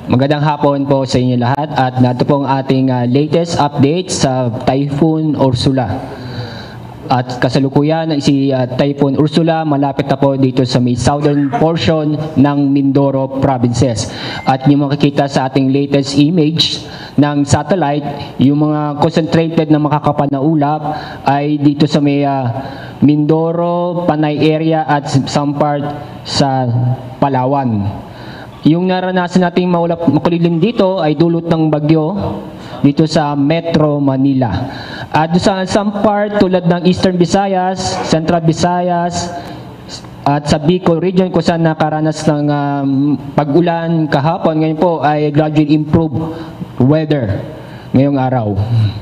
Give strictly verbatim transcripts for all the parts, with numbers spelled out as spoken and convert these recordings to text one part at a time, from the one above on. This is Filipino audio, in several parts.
Magandang hapon po sa inyo lahat at nato po ang ating uh, latest update sa Typhoon Ursula. At kasalukuyan si uh, Typhoon Ursula malapit na po dito sa may southern portion ng Mindoro provinces. At yung makikita sa ating latest image ng satellite, yung mga concentrated na makakapal na ulap ay dito sa may uh, Mindoro, Panay area at some part sa Palawan. Yung naranasan nating maulap makulilim dito ay dulot ng bagyo dito sa Metro Manila. At sa some part tulad ng Eastern Visayas, Central Visayas, at sa Bicol region kung saan nakaranas ng um, pag-ulan kahapon, ngayon po ay gradually improve weather ngayong araw.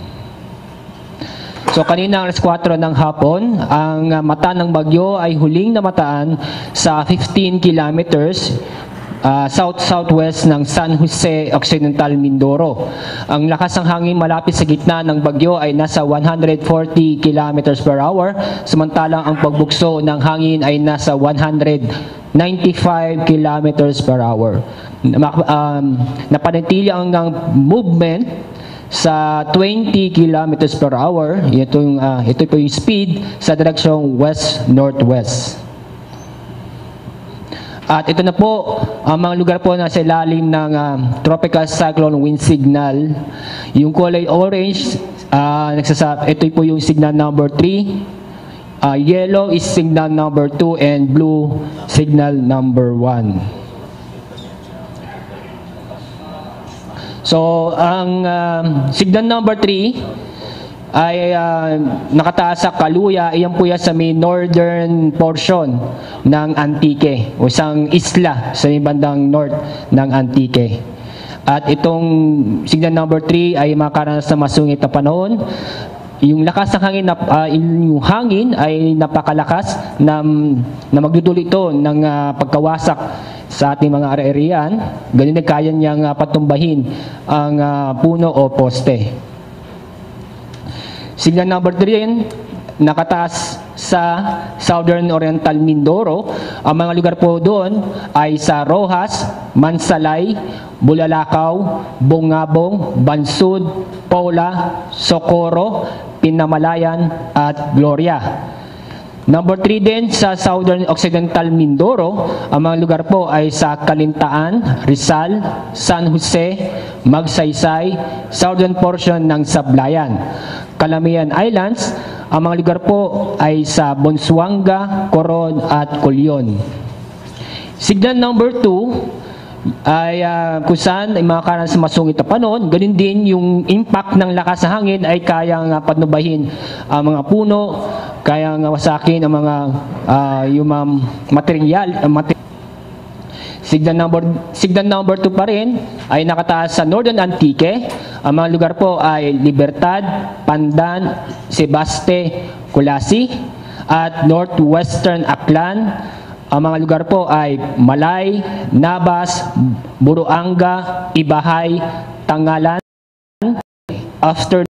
So kanina alas kwatro ng hapon, ang uh, mata ng bagyo ay huling namataan sa fifteen kilometers Uh, south-southwest ng San Jose Occidental, Mindoro. Ang lakas ng hangin malapit sa gitna ng bagyo ay nasa one hundred forty kilometers per hour, samantalang ang pagbugso ng hangin ay nasa one hundred ninety-five kilometers per hour. Um, napanatili ang, ang movement sa twenty kilometers per hour. Ito, yung, uh, ito po yung speed sa direksyong west-northwest. At ito na po ang mga lugar po na sa ilalim ng uh, tropical cyclone wind signal. Yung kulay orange, uh, nagsasab ito po yung signal number three. Uh, yellow is signal number two and blue signal number one. So, ang uh, signal number three ay uh, nakataas sa Kaluya, iyan po yan sa may northern portion ng Antique, o isang isla sa may bandang north ng Antique. At itong signal number three ay makaranas na masungit na panahon. Yung lakas ng hangin, uh, yung hangin ay napakalakas na, na magdudulot ito ng uh, pagkawasak sa ating mga area-areaan. Ganun na kaya niyang uh, patumbahin ang uh, puno o poste. Signal number three rin, nakataas sa Southern Oriental Mindoro. Ang mga lugar po doon ay sa Rojas, Mansalay, Bulalakaw, Bungabong, Bansud, Paula, Socorro, Pinamalayan at Gloria. Number three din sa Southern Occidental Mindoro, ang mga lugar po ay sa Calintaan, Rizal, San Jose, Magsaysay, southern portion ng Sablayan. Calamian Islands, ang mga lugar po ay sa Bonsuanga, Coron at Colyon. Signal number two ay uh, kung saan ay makakaroon sa masungit na panahon, ganun din yung impact ng lakas ng hangin ay kayang uh, patnubahin ang uh, mga puno, kayang uh, wasakin ang mga uh, yung mga material, uh, material. Signal number, signal number two pa rin ay nakataas sa Northern Antique. Ang mga lugar po ay Libertad, Pandan, Sebaste, Kulasi at Northwestern Aklan. Ang mga lugar po ay Malay, Nabas, Buruanga, Ibahay, Tangalan. After